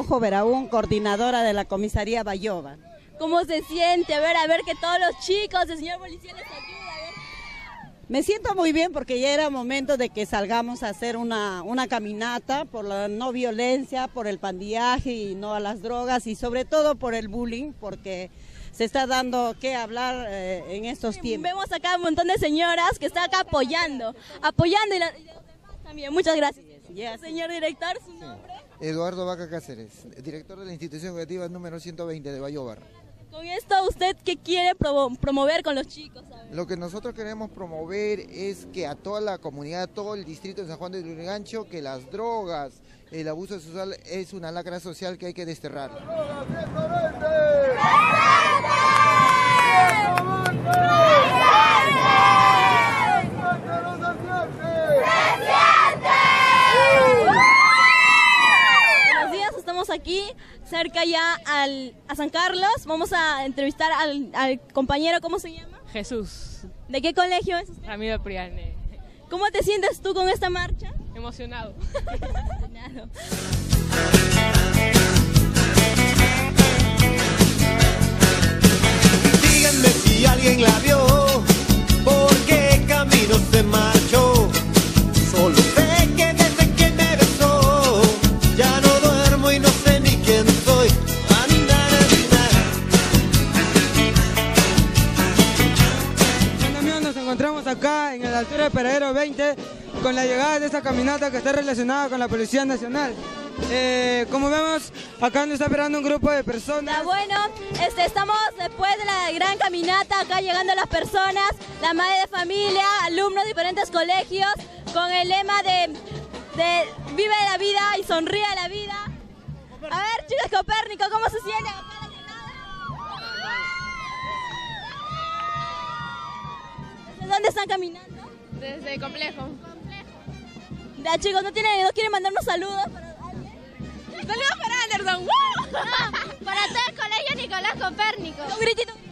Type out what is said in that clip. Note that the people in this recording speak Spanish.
Rojo Veragún, coordinadora de la comisaría Bayóvar. ¿Cómo se siente? A ver que todos los chicos, el señor policía les ayuda, a ver. Me siento muy bien porque ya era momento de que salgamos a hacer una caminata por la no violencia, por el pandillaje y no a las drogas y sobre todo por el bullying, porque se está dando que hablar en estos tiempos. Vemos acá un montón de señoras que están acá apoyando y los demás también. Muchas gracias. Yes. Señor director, ¿su nombre? Eduardo Vaca Cáceres, director de la institución educativa número 120 de Bayóvar. Con esto, ¿usted qué quiere promover con los chicos? Lo que nosotros queremos promover es que a toda la comunidad, a todo el distrito de San Juan de Lurigancho, que las drogas, el abuso sexual es una lacra social que hay que desterrar. Aquí, cerca ya a San Carlos, vamos a entrevistar al compañero, ¿cómo se llama? Jesús. ¿De qué colegio es usted? Ramiro Priane. ¿Cómo te sientes tú con esta marcha? Emocionado. Emocionado. Díganme si alguien la vio, por qué camino se marchó. Solo sé que desde que me besó, ya no duermo y no sé ni quién soy. Bueno, amigos, nos encontramos acá en la altura de Peradero 20 con la llegada de esta caminata que está relacionada con la Policía Nacional. Como vemos, acá nos está esperando un grupo de personas. Bueno, estamos después de la gran caminata, acá llegando las personas, la madre de familia, alumnos de diferentes colegios, con el lema de vive la vida y sonríe la vida. A ver, chicos, Copérnico, ¿cómo se siente? ¿Desde dónde están caminando? Desde Complejo. Ya, chicos, ¿no quieren mandarnos saludos? ¡Saludos para Anderson! No, para todo el colegio Nicolás Copérnico. Un gritito.